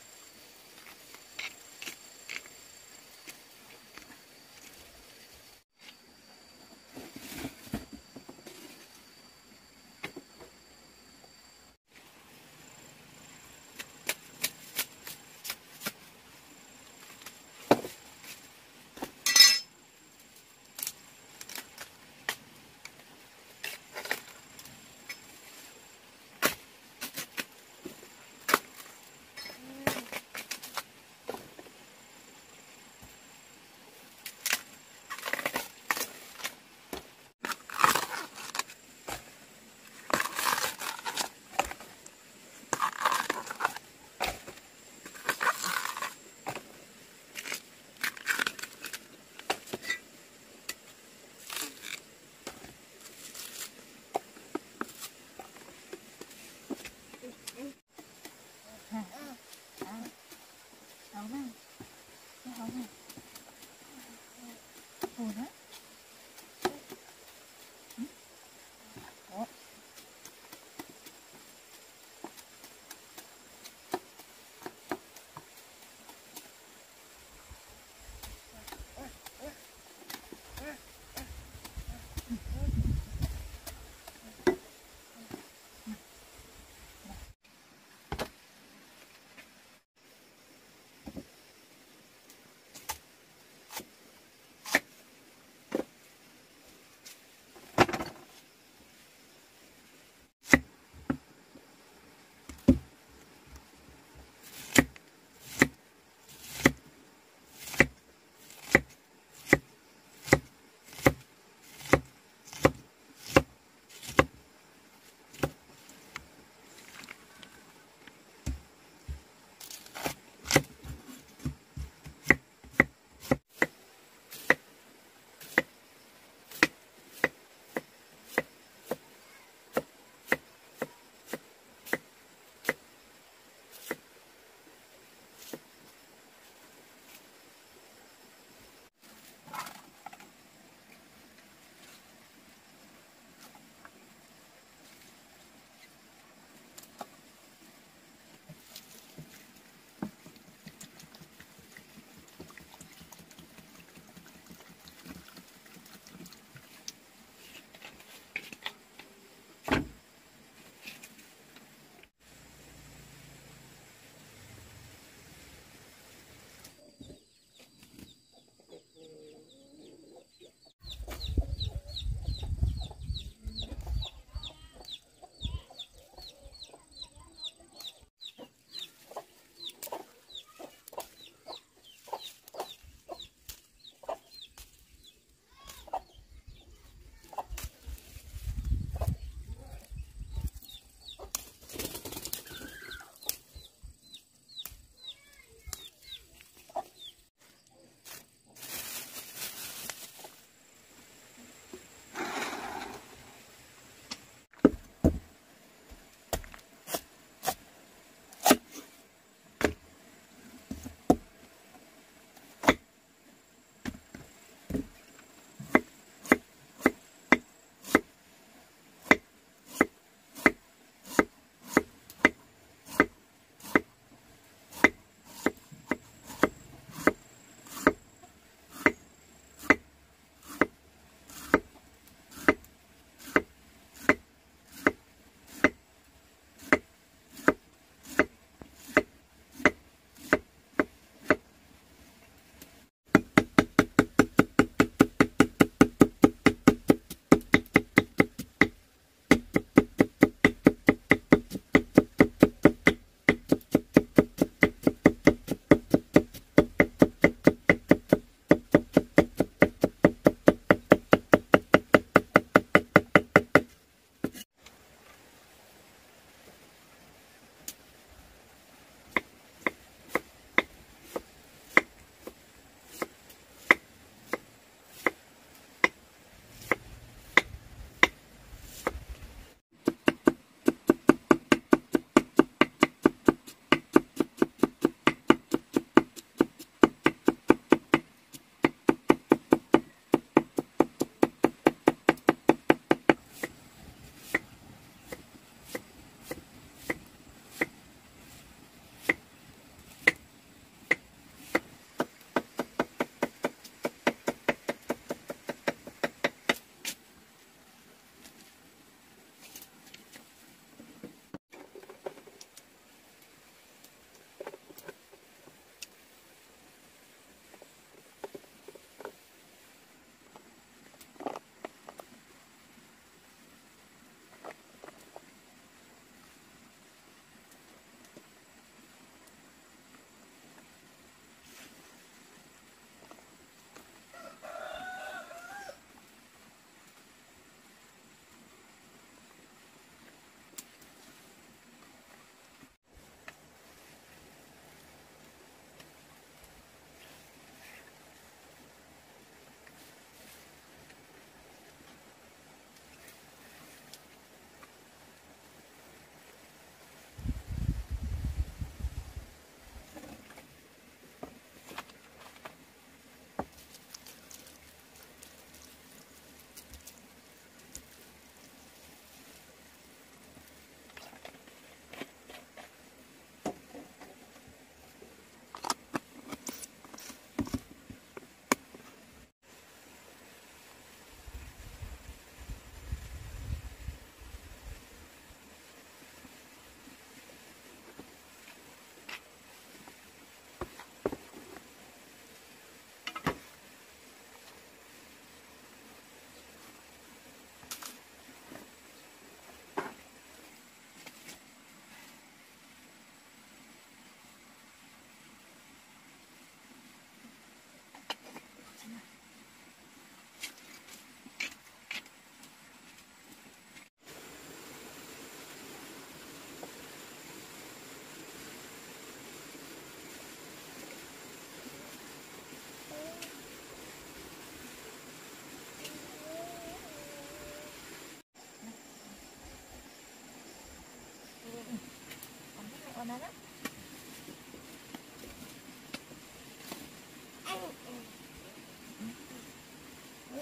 hấu nào, cái hấu này, buồn á. Ủa.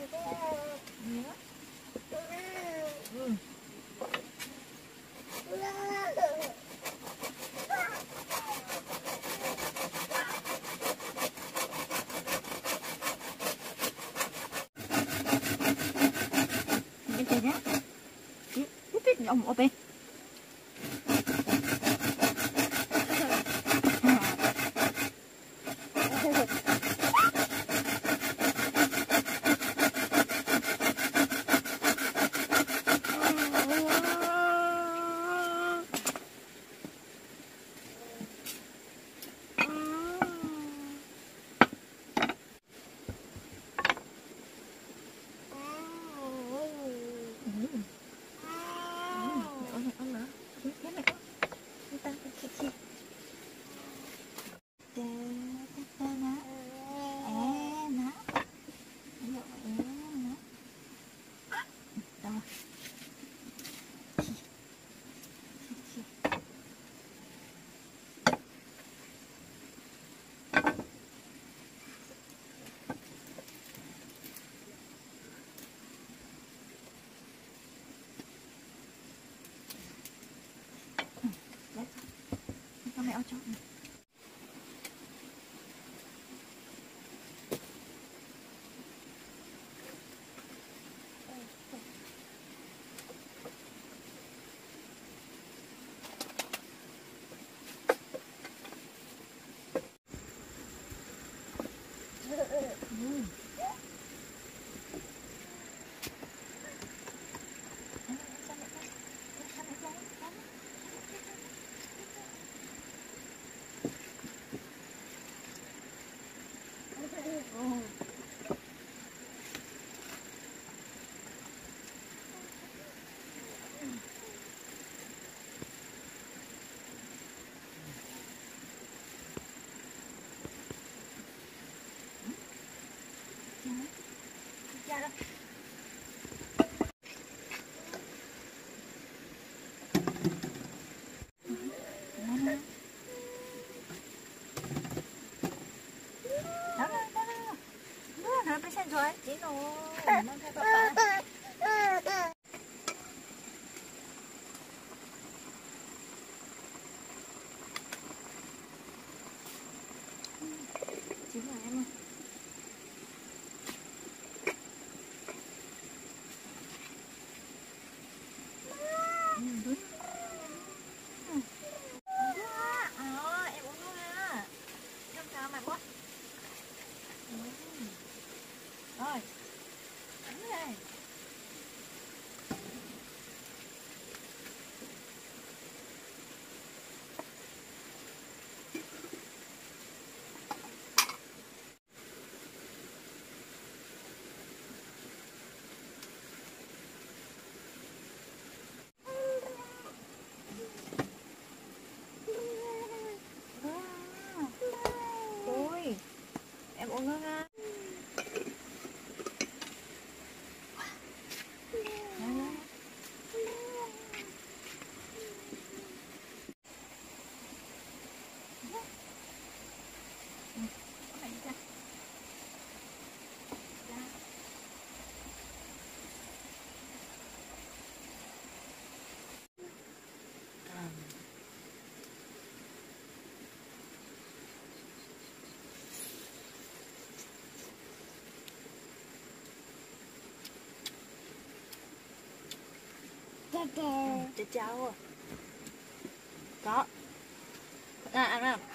Ừ. Cái gì nhá? Tiếp tiếp ông ở bên. Cho mẹ ao cho. Rồi, chị rồi. Mang theo các bạn. Chín rồi em ơi. Ừ, đúng. Ừ. Ờ, em uống luôn ha. Không sao mà bố. Ừ. Rồi. Đúng rồi. Ôi, em uống nước ha. Chào chào. Có. À, ăn không?